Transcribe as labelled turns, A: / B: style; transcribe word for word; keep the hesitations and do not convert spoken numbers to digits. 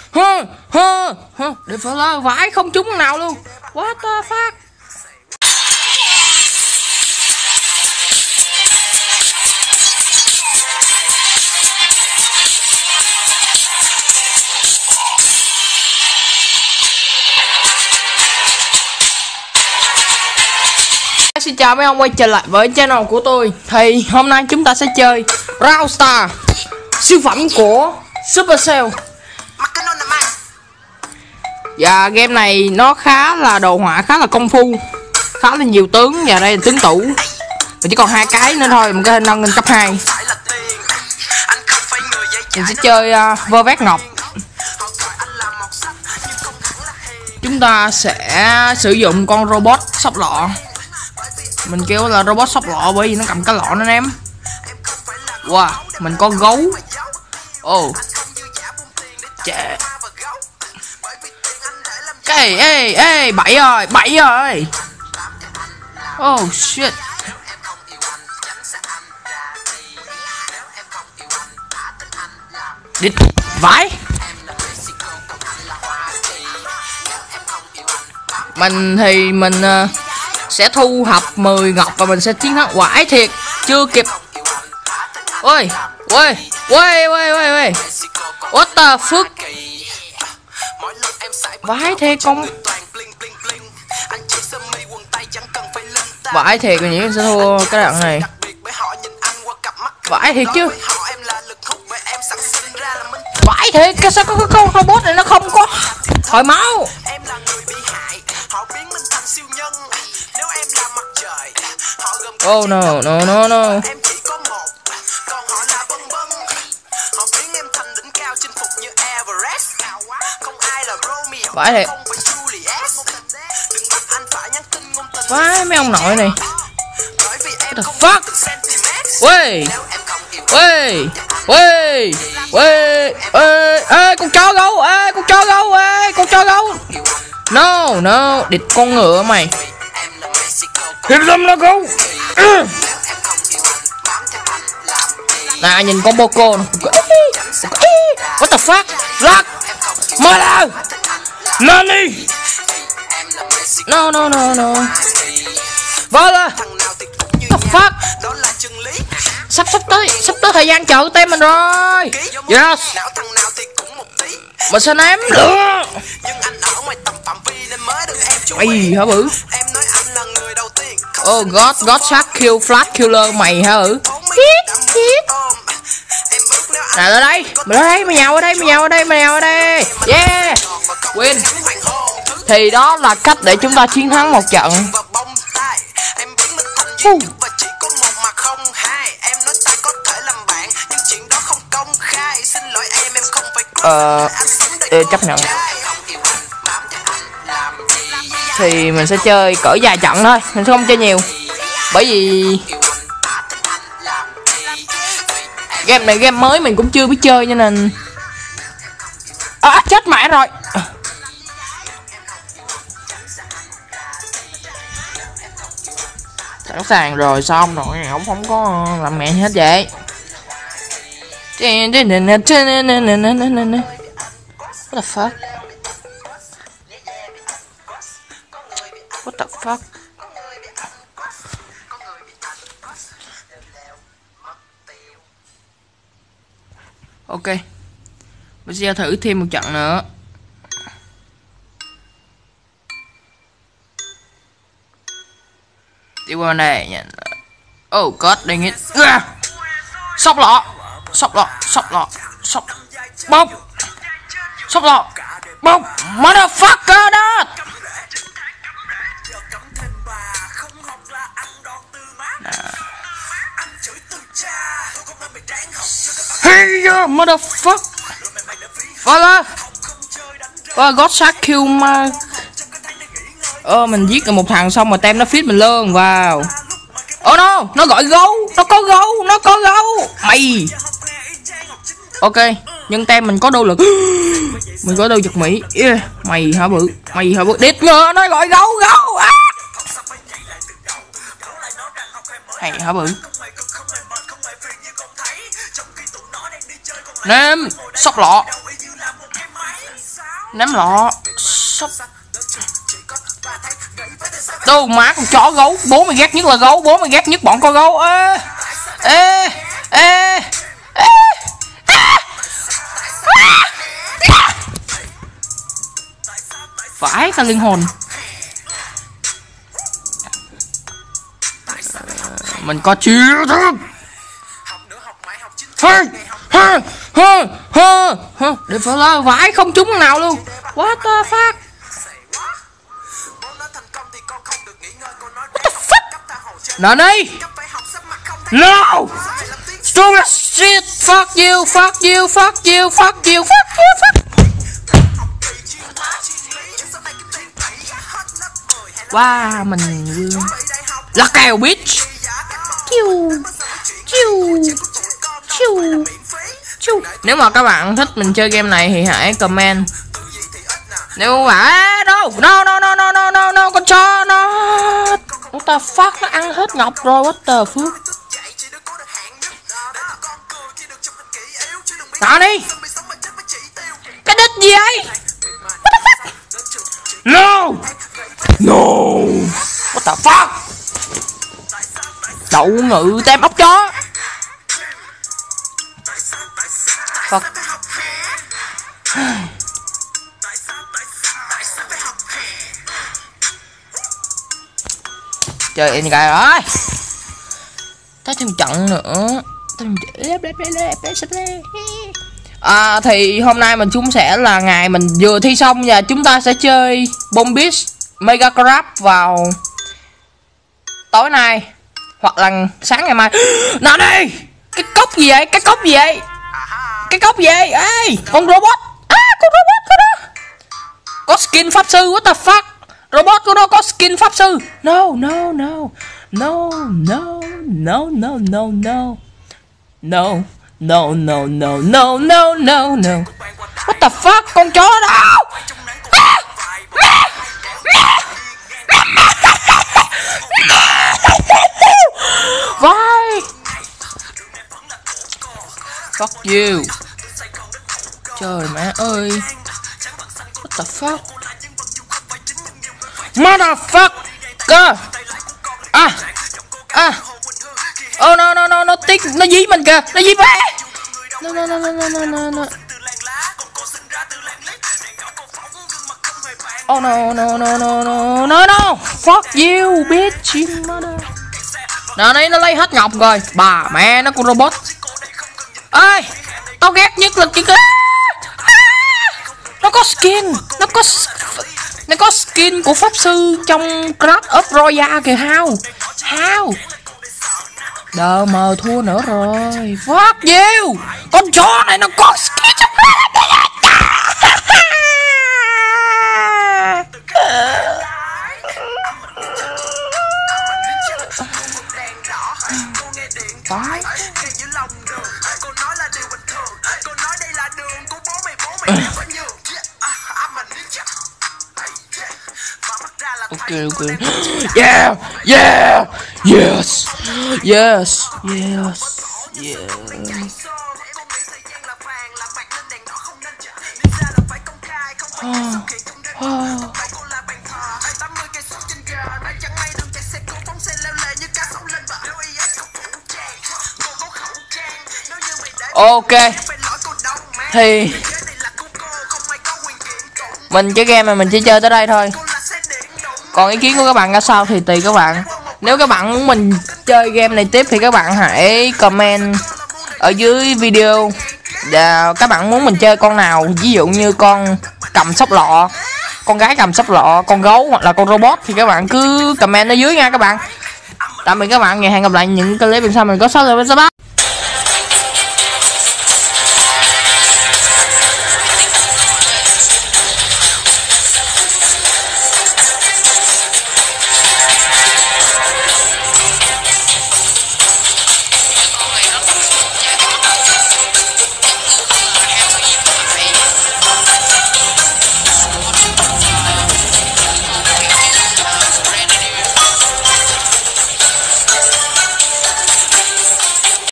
A: Hơ hơ hơ. Để phải là vãi không trúng nào luôn. What the fuck. Xin chào mấy ông quay trở lại với channel của tôi. Thì hôm nay chúng ta sẽ chơi Brawl Stars, siêu phẩm của Supercell. Và game này nó khá là đồ họa, khá là công phu, khá là nhiều tướng. Và đây là tướng tủ, và chỉ còn hai cái nữa thôi mình có thể nâng lên cấp hai. Mình sẽ chơi uh, vơ vét ngọc. Chúng ta sẽ sử dụng con robot sóc lọ. Mình kêu là robot sóc lọ bởi vì nó cầm cái lọ nó ném. Wow, mình có gấu. Oh chà. Ê ê ê, bảy rồi, bảy rồi. Oh shit. Đít vãi. Mình thì mình uh, sẽ thu thập mười ngọc và mình sẽ chiến thắng. Quải thiệt, chưa kịp. Ôi, ôi, ôi, ôi, ôi, ôi. What the fuck. Vãi thiệt con. Vãi thiệt, mình nghĩ mình sẽ thua cái đoạn này. Vãi thiệt chứ. Vãi thiệt, cái sao có cái con robot này nó không có hồi máu. Oh no, no, no, no. Vãi thiệt. Vãi mấy ông nội này. What the fuck. Wey, wey, wey, wey, ê, ê, con chó gấu, ê, con chó gấu, ê, con chó gấu. No, no, địch con ngựa mày. Hiệp lâm nó gấu. Nè nhìn con Poco nè. What the fuck. Lock. Mother. Nani. No no no no. Vâng ơi. What the fuck. Sắp sắp tới, sắp tới thời gian chờ tem mình rồi. Yes. Mình sẽ ném lửa. Mày hả bự. Oh god, god shot kill flash killer mày hả bự. Nè ở đây, mày ở đây, mày nhào ở đây, mày nhào ở đây, mày nhào ở đây. Yeah. Win. Thì đó là cách để chúng ta chiến thắng một trận. Uh. Ờ, uh, chấp nhận. Thì mình sẽ chơi cỡ vài trận thôi, mình sẽ không chơi nhiều. Bởi vì game này game mới mình cũng chưa biết chơi cho nên. À, chết mẹ rồi. Sẵn sàng rồi, xong rồi, không không có làm mẹ hết vậy. What the fuck? What the fuck? Ok. Bây giờ thử thêm một trận nữa. Đi qua này nhận. Oh god dang it. À. Sóc lọ. Sóc lọ, sóc lọ, sóc. Bông. Sóc lọ. Bông. Motherfucker đó. Hey yo, motherfucker. Voilà. Voilà, God shot kill ma. Ờ, mình giết được một thằng xong rồi tem nó fit mình luôn. Wow. Oh no, nó gọi gấu. Nó có gấu, nó có gấu. Mày. Ok, nhưng tem mình có đô lực. Mình có đô giật Mỹ. Yeah. Mày hả bự. Mày hả bự. Điệt ngờ, nó gọi gấu, gấu. À. Mày hả bự. Ném sóc lọ. Ném lọ. Sốc. Đâu má con chó gấu. Bố mày ghét nhất là gấu. Bố mày ghét nhất bọn con gấu. Ê ê ê ê. Phải ta linh hồn. Mình có chiêu thức. Hơ hơ hơ hơ hơ. Để phải là vãi không trúng nào luôn. What the fuck. What the fuck. Nè đi. No. Stupid shit. Fuck you. Fuck you. Fuck you. Fuck you. Fuck you. Fuck. Wow, mình là kèo bitch. Chiu chiu chiu chiu. Nếu mà các bạn thích mình chơi game này thì hãy comment. Nếu mà no no no no no no no no con chó nó what the fuck, nó ăn hết ngọc rồi. What the fuck. Đó đi. Cái đít gì vậy? What the fuck. No no. What the fuck. Đậu ngự tem ốc chó. Fuck. Chơi in gà rồi. Tới thêm trận nữa. À, thì hôm nay mình chúng sẽ là ngày mình vừa thi xong và chúng ta sẽ chơi Bomb Beach Mega Crab vào tối nay hoặc là sáng ngày mai. Nào đi. Cái cốc gì vậy? Cái cốc gì vậy? Cái cốc gì vậy? Ê, con robot. À, con robot của nó có skin pháp sư. What the fuck. Robot của nó có skin pháp sư. No no no no no no no no no no no no no no no no no. What the fuck. Con chó đâu. Vai. Fuck you. Trời mẹ ơi. What the fuck. Motherfucker. À à. Oh no no no no tiếc. Nó dí mình kìa. Nó dí bé. No no no no no no no no. Oh no no no no no no no. Fuck you bitch. Nào đây nó lấy hết ngọc rồi. Bà mẹ nó con robot. Ê, tao ghét nhất là cái cái nó có skin. Nó có Nó có skin của pháp sư trong Clash of Royale kìa. How How. Đờ mờ thua nữa rồi. Fuck you. Con chó này nó có skin trong Phải. Ok ok. Yeah yeah yes yes yes yes. Oh, oh. Ok. Thì mình cái game này mình chỉ chơi tới đây thôi. Còn ý kiến của các bạn ra sao thì tùy các bạn. Nếu các bạn muốn mình chơi game này tiếp thì các bạn hãy comment ở dưới video. Và các bạn muốn mình chơi con nào, ví dụ như con cầm sóc lọ, con gái cầm sóc lọ, con gấu hoặc là con robot thì các bạn cứ comment ở dưới nha các bạn. Tạm biệt các bạn, ngày hẹn gặp lại những clip bên sau mình có sao rồi. Bye bye.